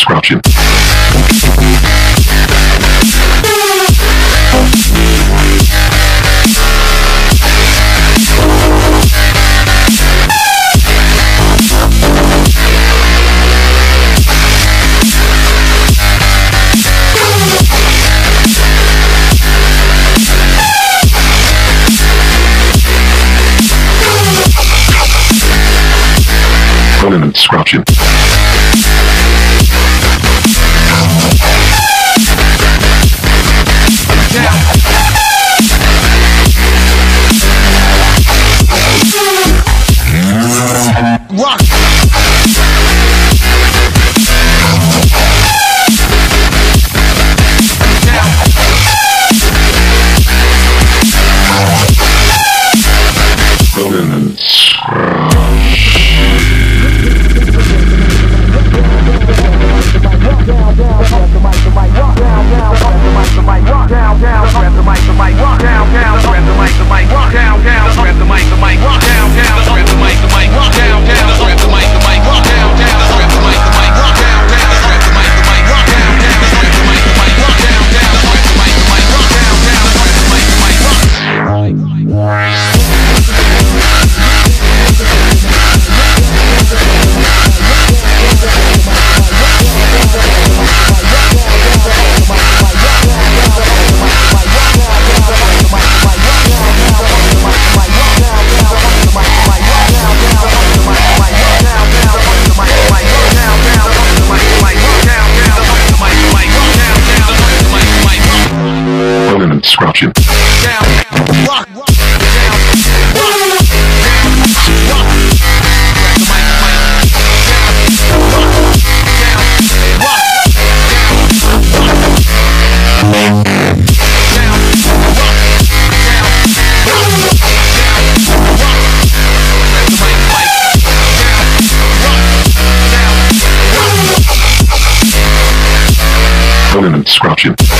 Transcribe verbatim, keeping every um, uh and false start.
scratch you. Go in and scratch you. Rock. Go in and scratch. Down, down, grab the mic, the mic, rock. Down, down, grab the mic, the mic, rock. Down, down, grab the mic, the mic, rock. Down, down, grab the mic, the mic, rock. Down, down, grab the mic, the mic, rock. Down, down, grab the mic, the mic, rock. Down, down, grab the mic, the mic, rock. Down, down, grab the mic, the mic, rock. Down, down, grab the mic, the mic, rock. Down, down, grab the mic, the mic, rock. Down, down, grab the mic, the mic, rock. Down, down, grab the mic, the mic, rock. Scratch you. Down, rock, down, rock, down, rock. Grab the mic, the mic. Down, rock, down, rock, down, rock. Down, rock, down, rock, down, rock. Grab the mic, the mic. Down, rock, down, rock. Go in and scratch you.